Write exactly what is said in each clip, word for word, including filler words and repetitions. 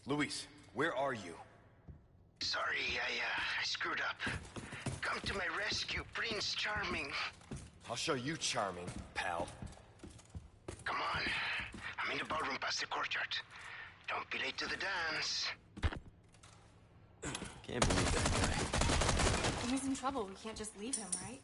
Luis, where are you? Sorry, I, uh, I screwed up. Come to my rescue, Prince Charming. I'll show you charming, pal. Come on. I'm in the ballroom past the courtyard. Don't be late to the dance. Can't believe that guy. When he's in trouble, we can't just leave him, right?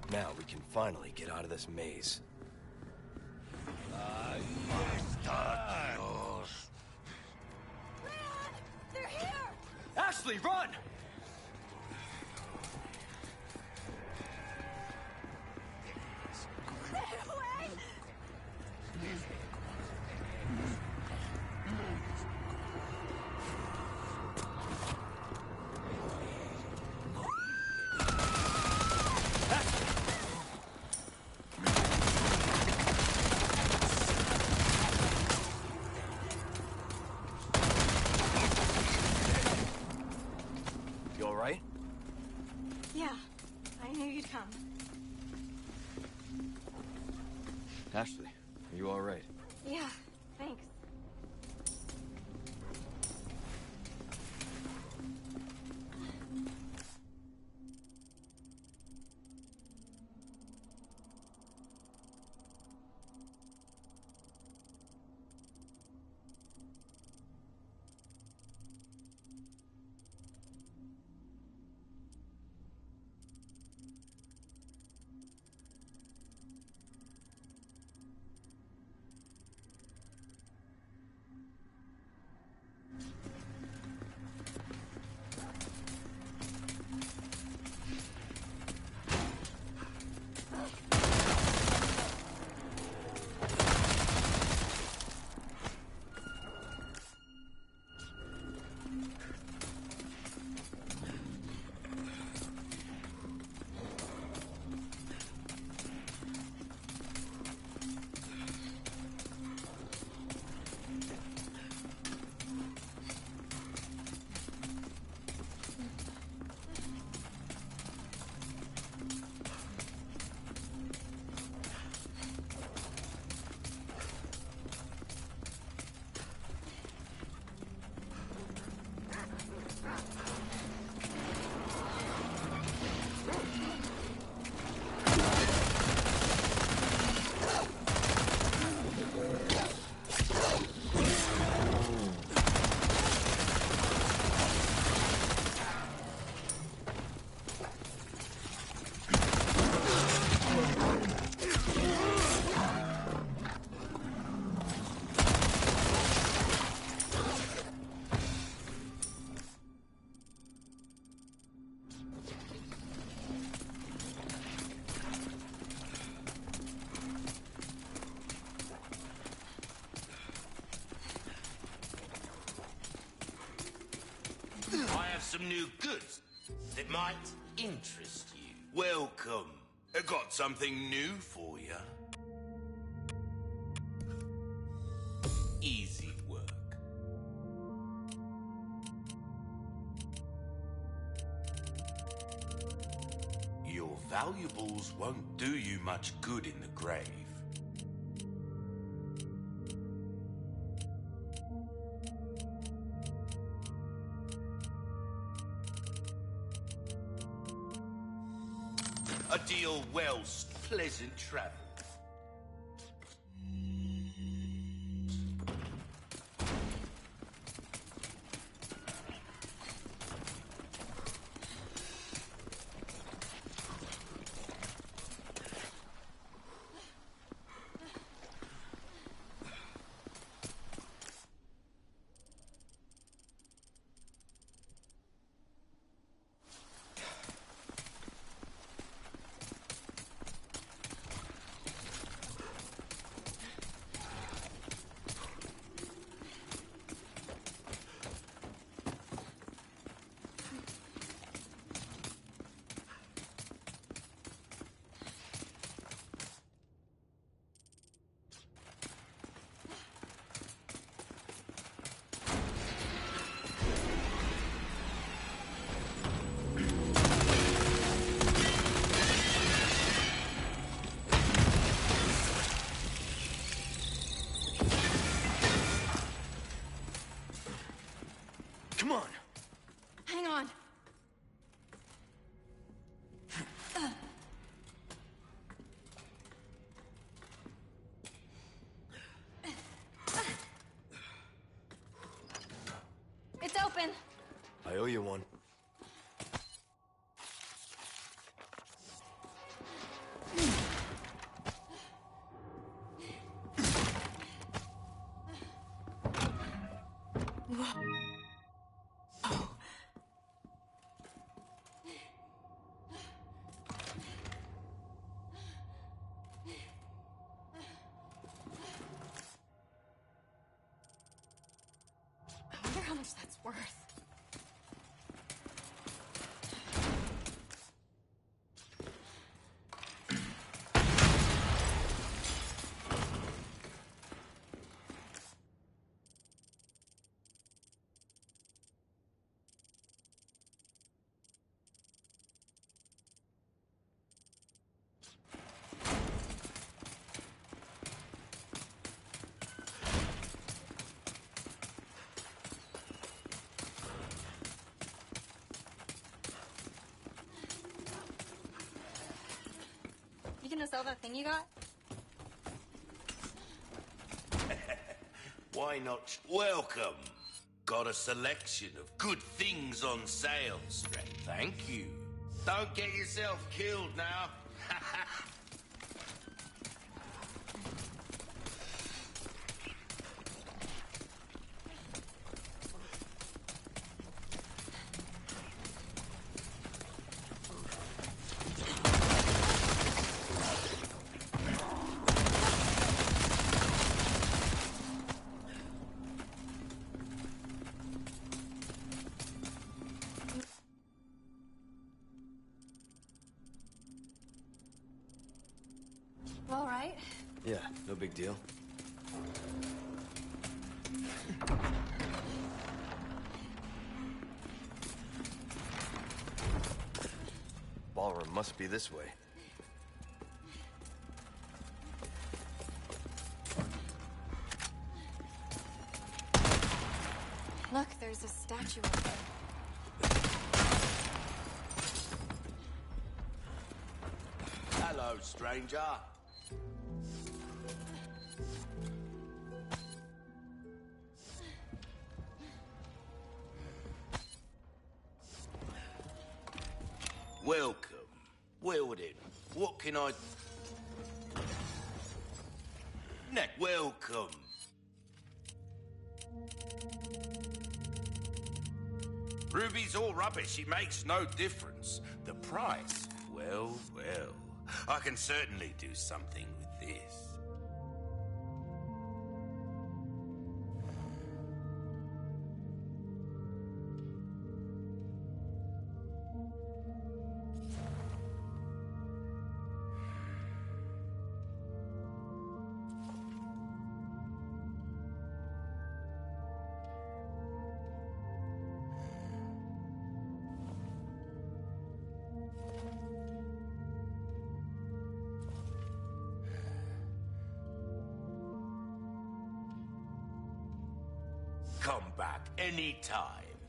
Now we can finally get out of this maze. They're here! Ashley, run! Stay away! You alright? Yeah, I knew you'd come. Ashley, are you alright? Yeah, thanks. I have some new goods that might interest you. Welcome. I got something new for you. Easy work. Your valuables won't do you much good in the grave. A deal well, pleasant travel. Come on! Hang on. It's open. I owe you one. much that's worth. You gonna sell that thing you got? Why not? Welcome. Got a selection of good things on sale, Stray. Thank you. Don't get yourself killed now. All right. Yeah, no big deal. Ballroom must be this way. Look, there's a statue up there. Hello, stranger. Welcome. Well then, what can I... Neck, welcome. Ruby's all rubbish, it makes no difference. The price, well, well. I can certainly do something with this. Come back anytime.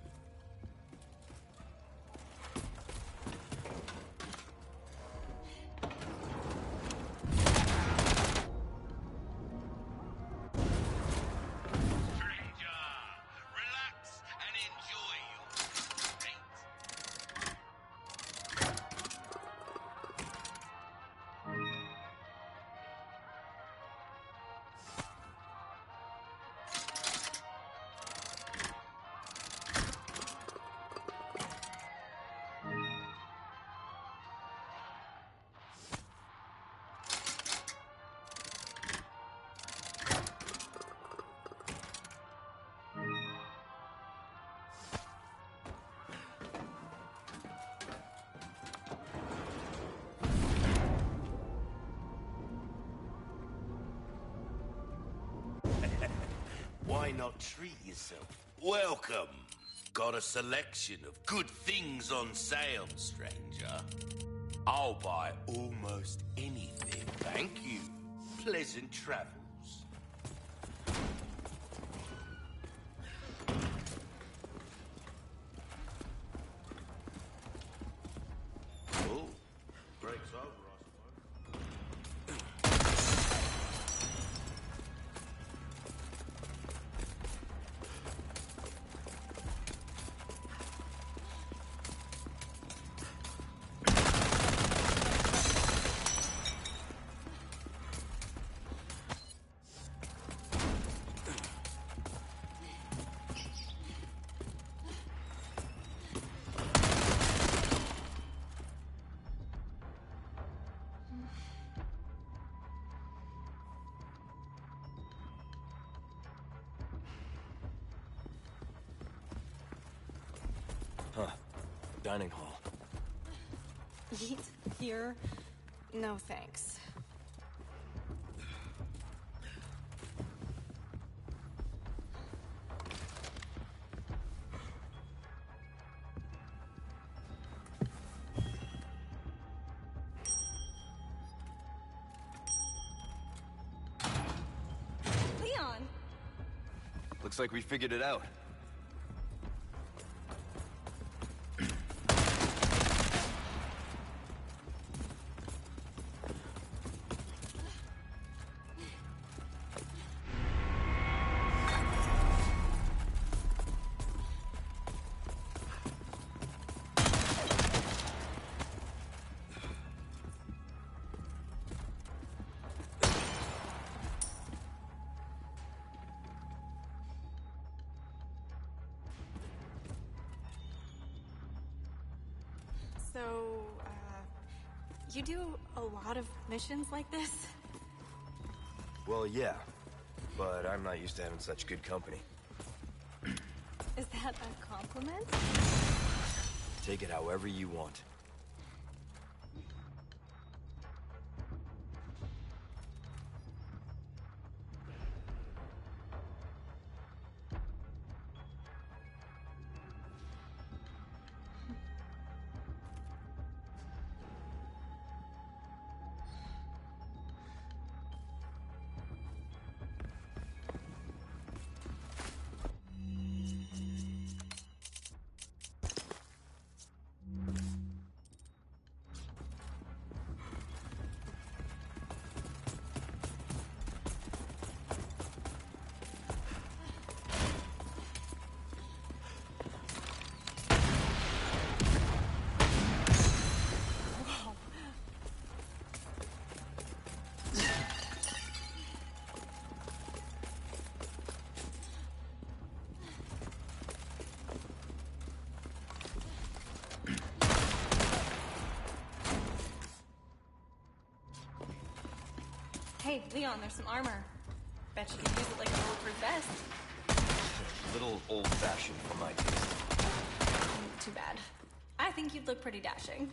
Stranger, relax and enjoy your fate. Why not treat yourself? Welcome. Got a selection of good things on sale, stranger. I'll buy almost anything. Thank you. Pleasant travels. Oh, break's over, I suppose. dining hall. Eat here? No thanks. Leon! Looks like we figured it out. So, uh, you do a lot of missions like this? Well, yeah. But I'm not used to having such good company. Is that a compliment? Take it however you want. Hey, Leon, there's some armor. Bet you could use it like a bulletproof vest. A little old-fashioned for my taste. Mm, Too bad. I think you'd look pretty dashing.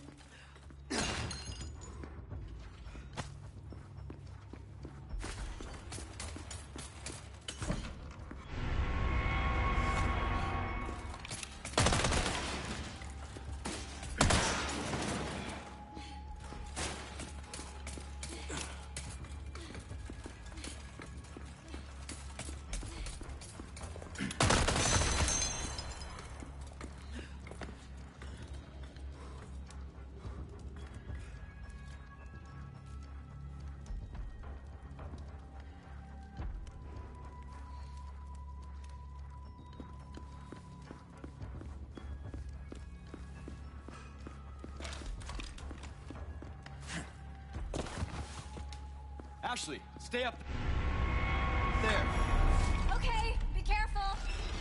Ashley, stay up there. Okay, be careful.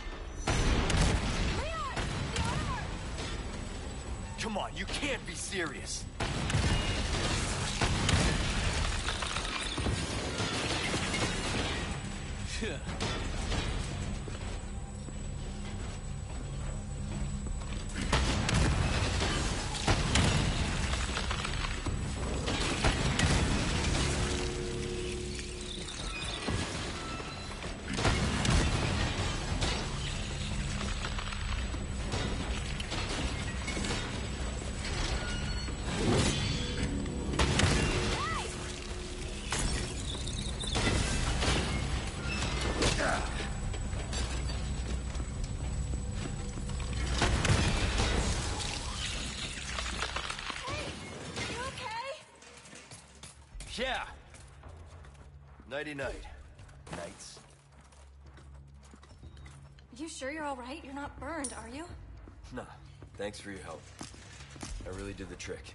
Leon, the armor! Come on, you can't be serious. Yeah. Nighty-night. Nights. You sure you're all right? You're not burned, are you? Nah. Thanks for your help. I really did the trick.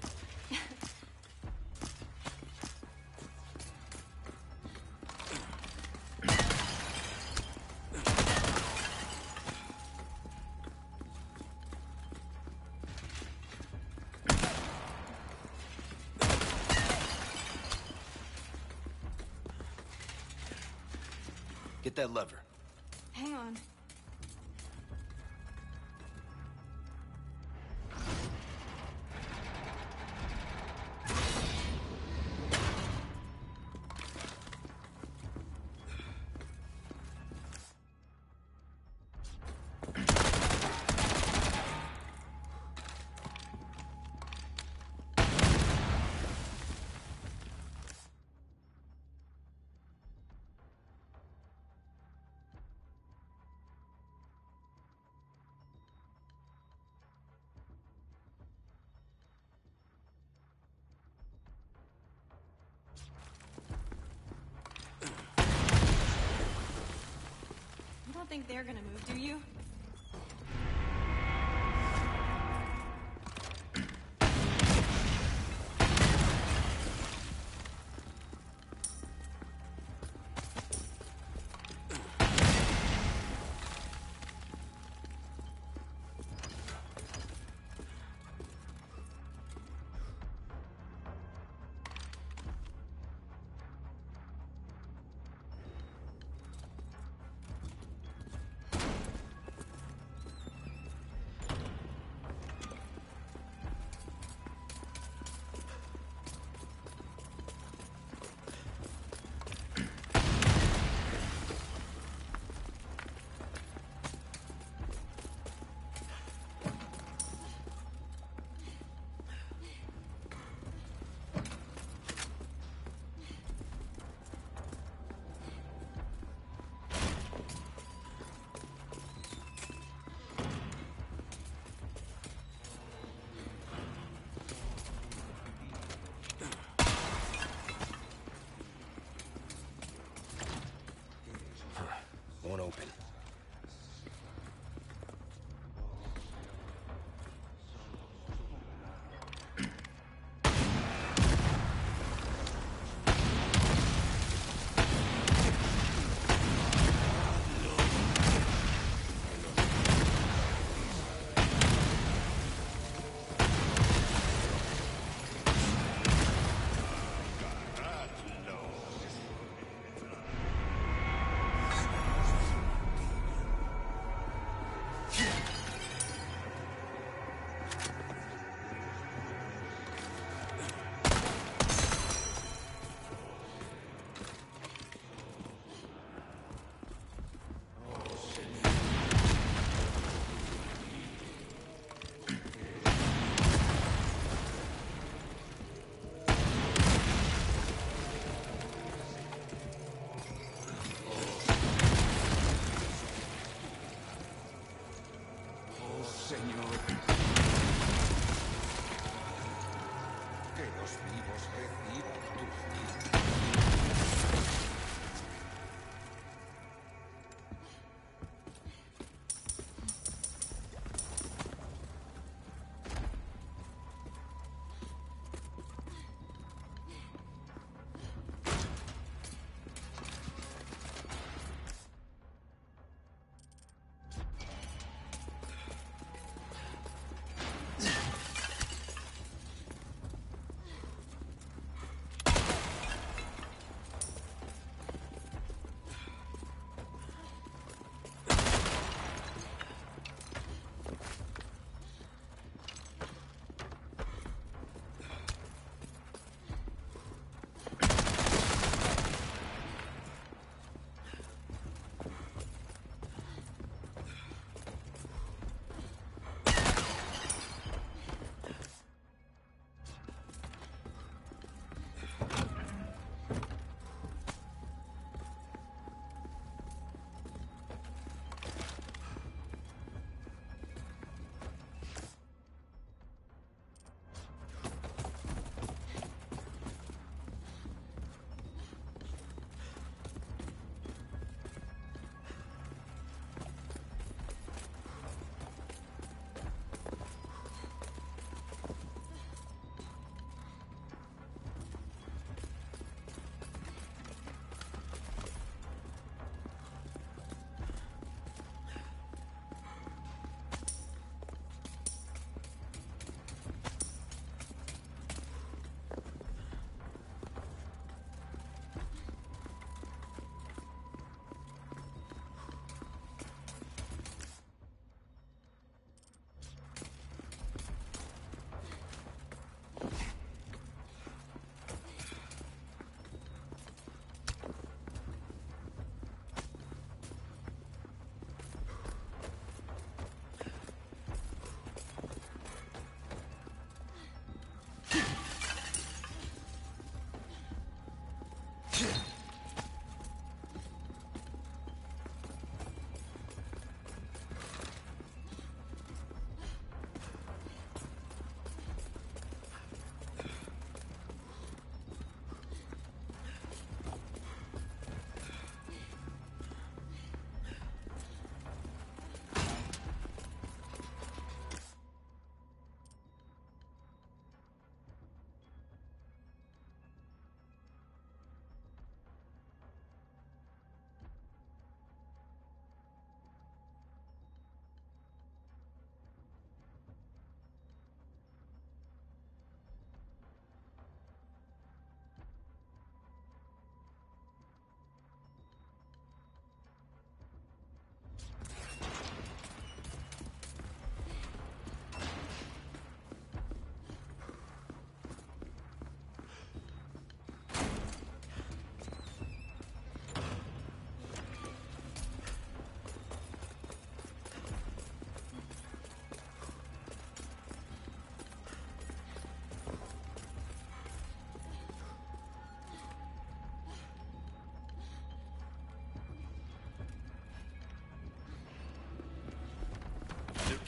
Get that lever. Hang on. think they're gonna move, do you? Won't open.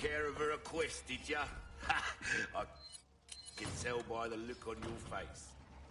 care of her request, did ya? Ha! I can tell by the look on your face.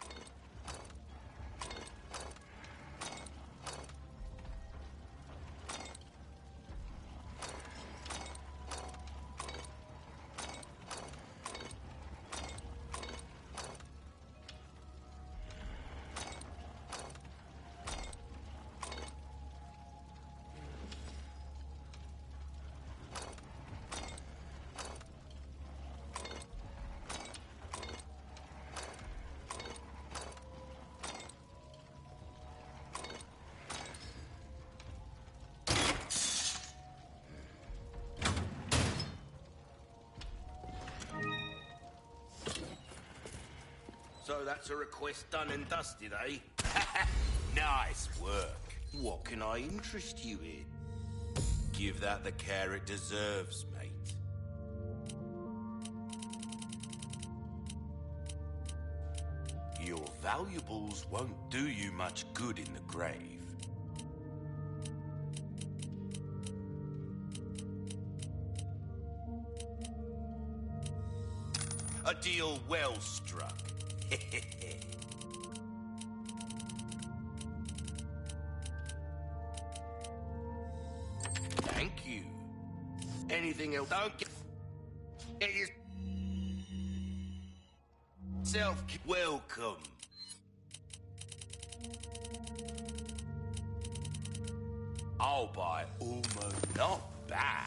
So that's a request done and dusted, eh? Nice work. What can I interest you in? Give that the care it deserves, mate. Your valuables won't do you much good in the grave. A deal well struck. Thank you. Anything else? Don't get, get yourself welcome. I'll buy almost not back.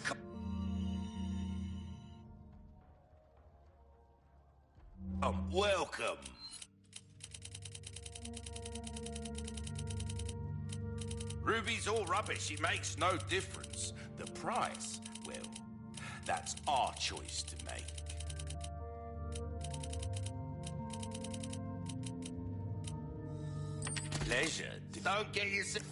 Um, welcome. Ruby's all rubbish. It makes no difference. The price, well, that's our choice to make. Pleasure. Don't get yourself...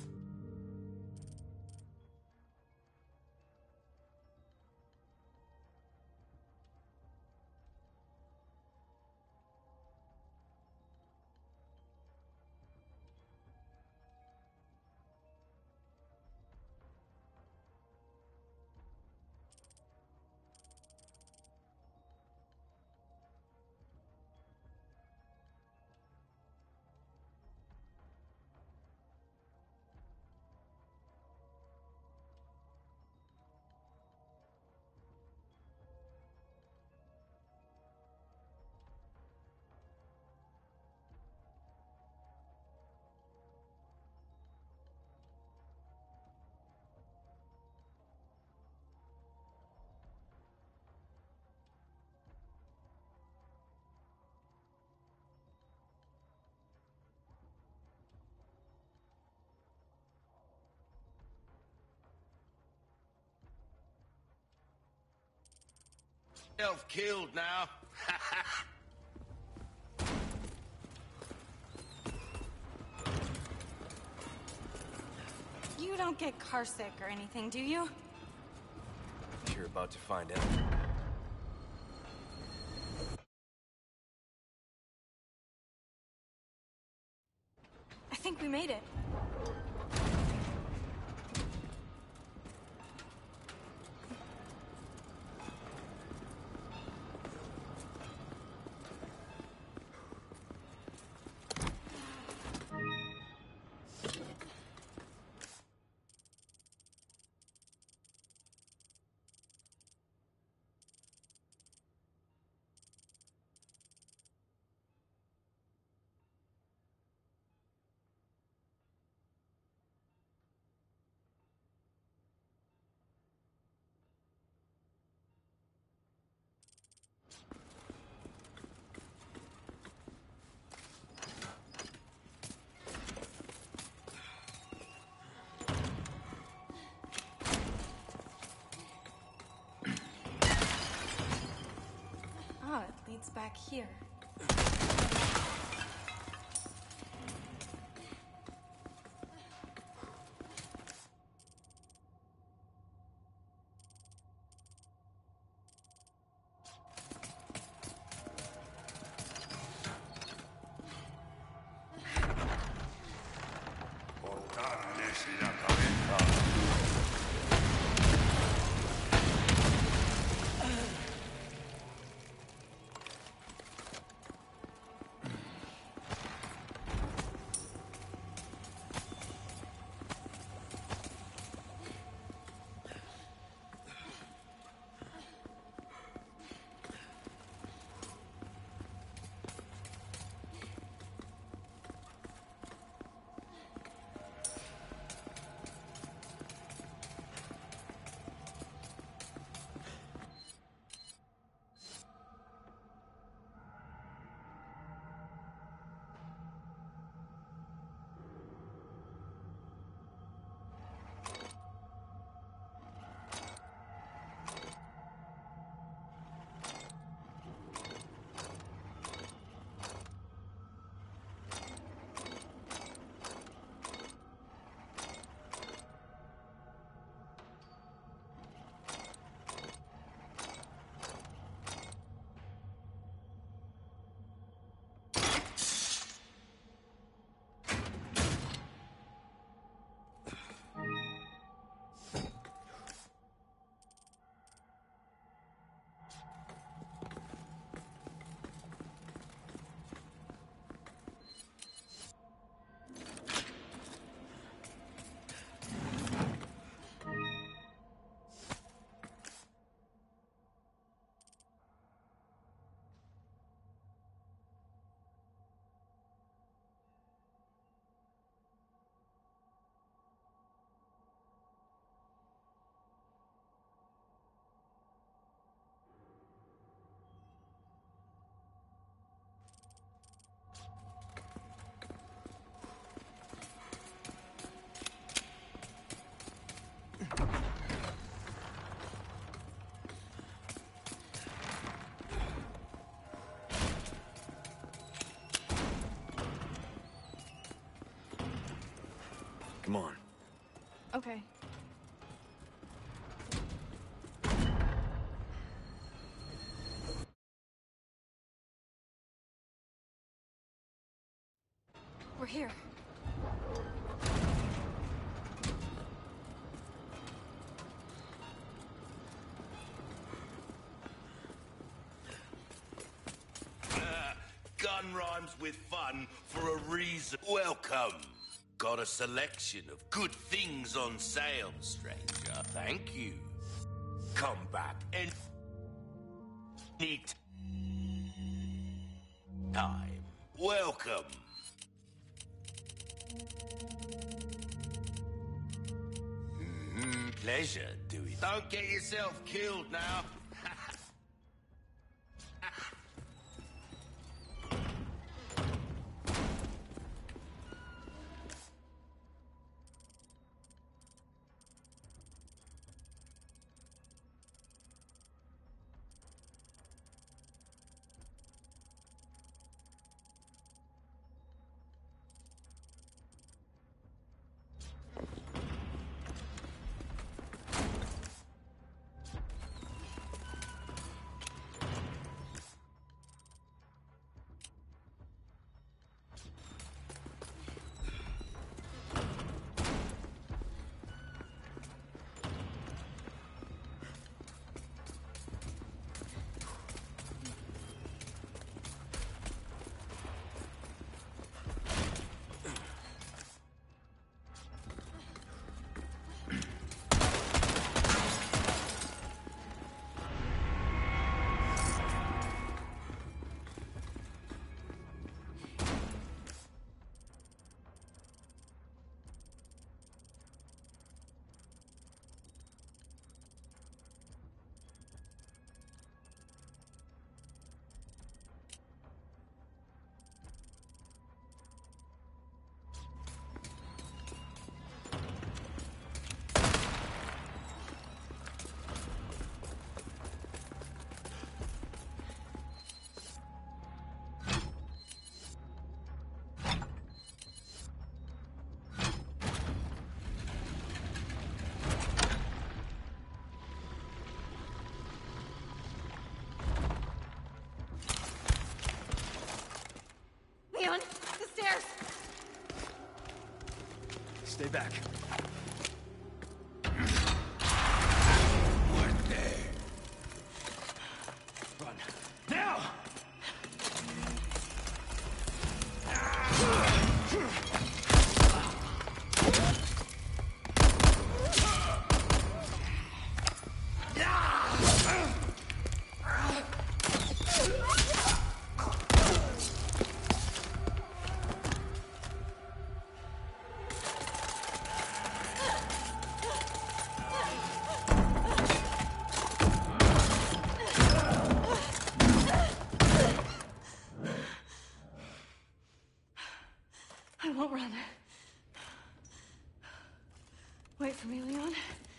Self-killed now. You don't get carsick or anything, do you? You're about to find out. I think we made it. Oh, it leads back here. Come on. Okay. We're here. Gun rhymes with fun for a reason. Welcome. Got a selection of good things on sale, stranger. Thank you. Come back and need time. Welcome. Mm-hmm. Pleasure, Dewey. Don't get yourself killed now. Leon, the stairs! Stay back. Run. Now! I won't run. Wait for me, Leon.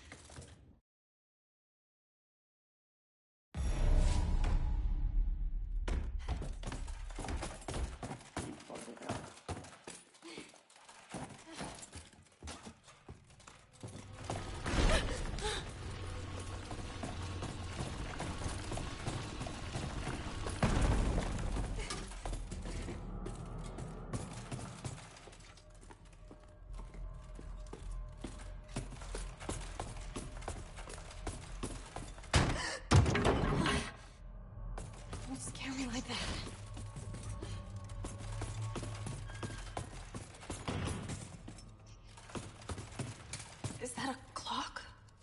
Don't scare me like that. Is that a clock?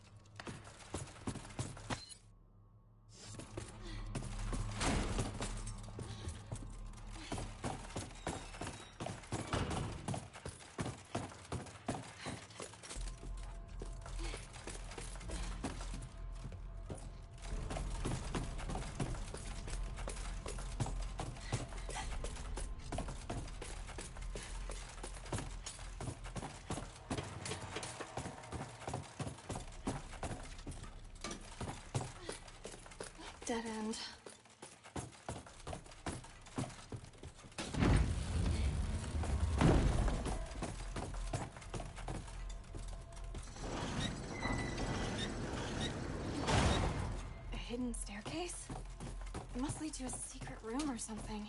Dead end. lead to a secret room or something.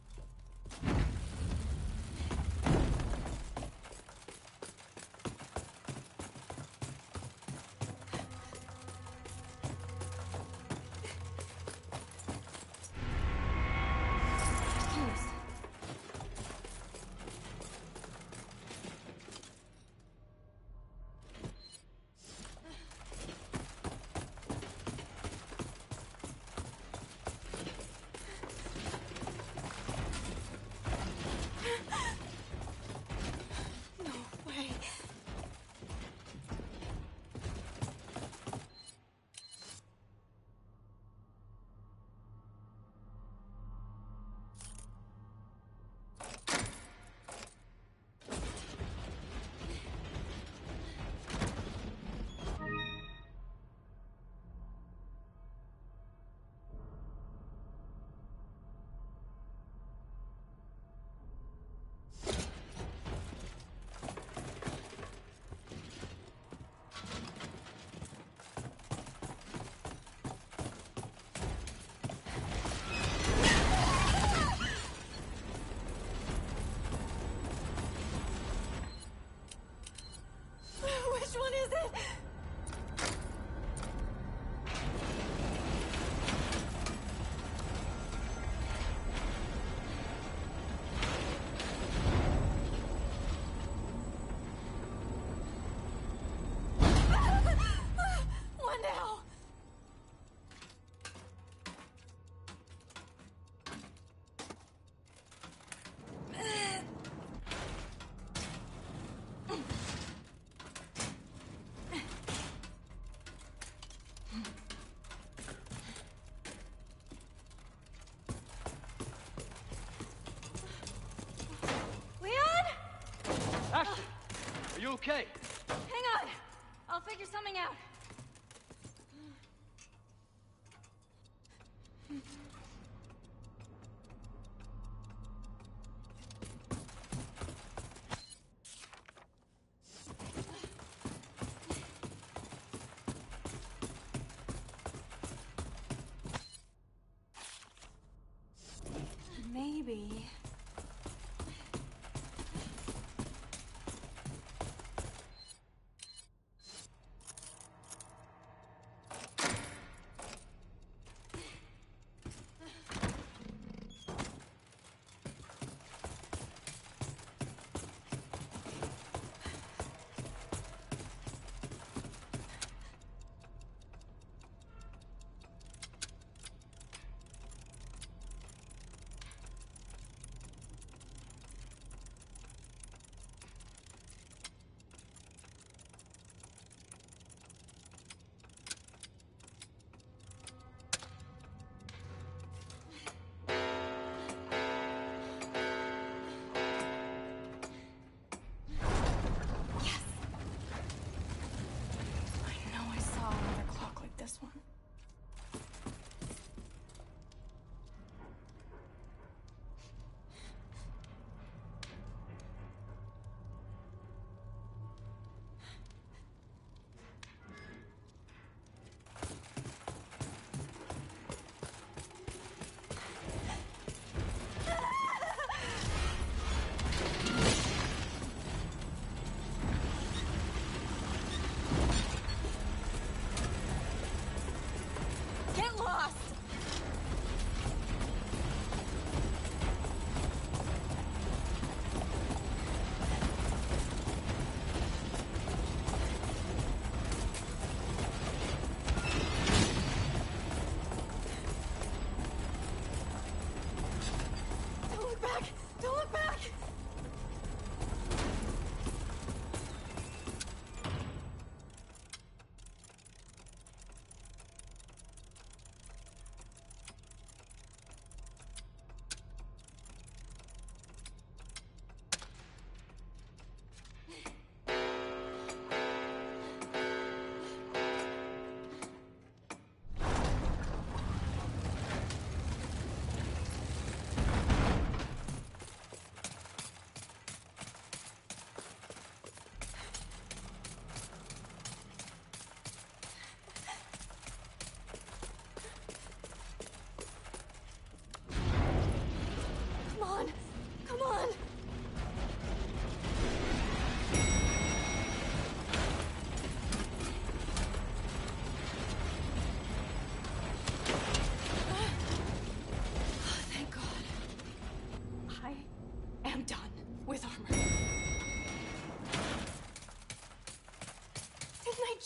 Which one is it? What now? Ashley, are you okay? Hang on. I'll figure something out. Maybe.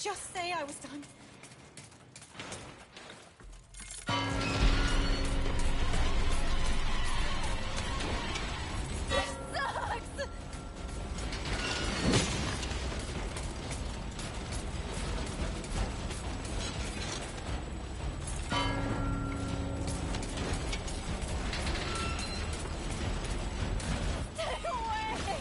just say I was done? This sucks! Stay away!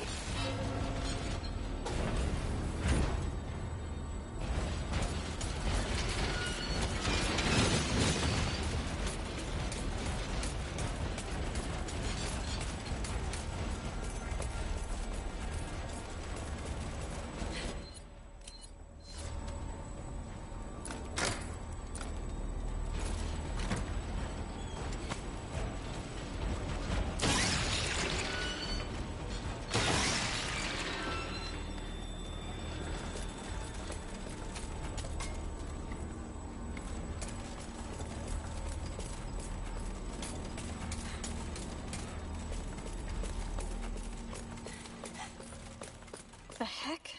The heck?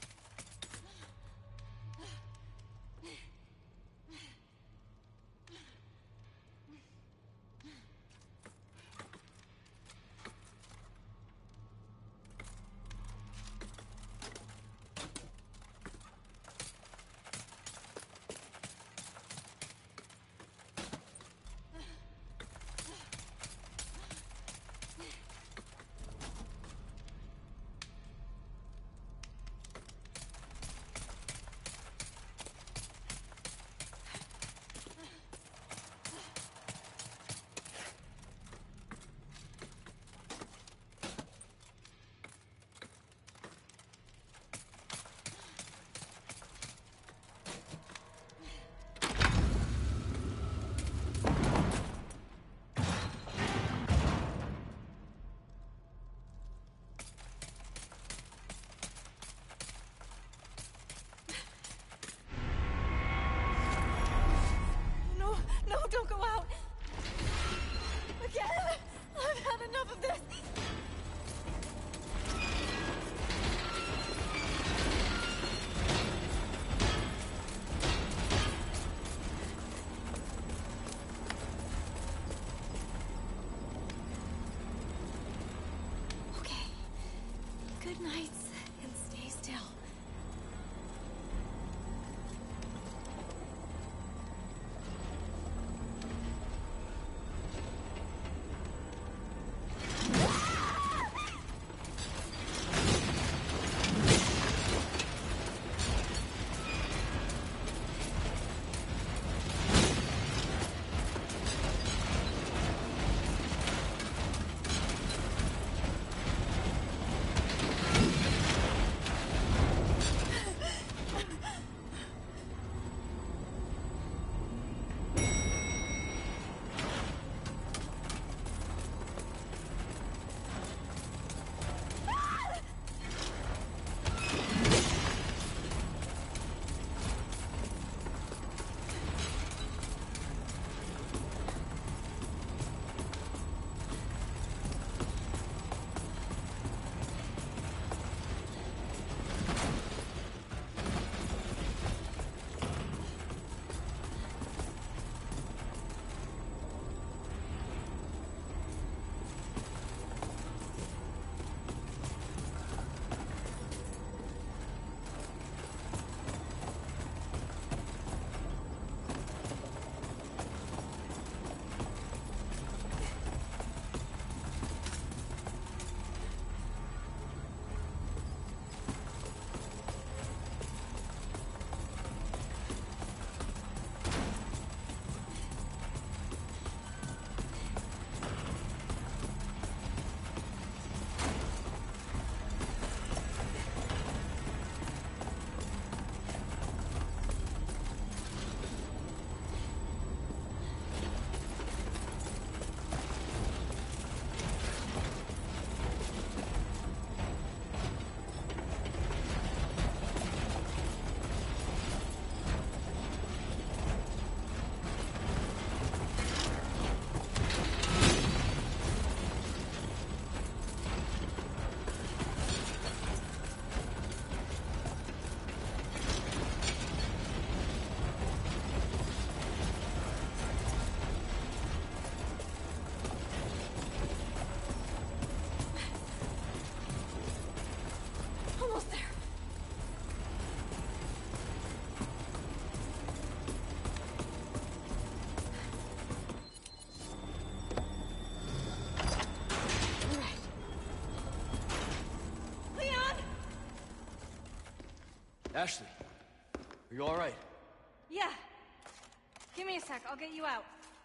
No, no, don't go out! Again! I've had enough of this! Okay. Good nights, and stay still. Ashley, are you all right? Yeah. Give me a sec, I'll get you out.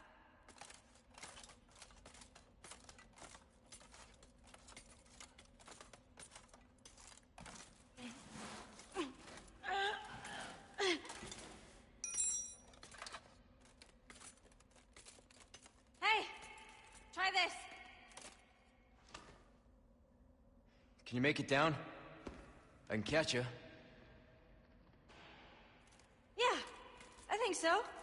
Hey! Try this! Can you make it down? I can catch you. Yeah, I think so.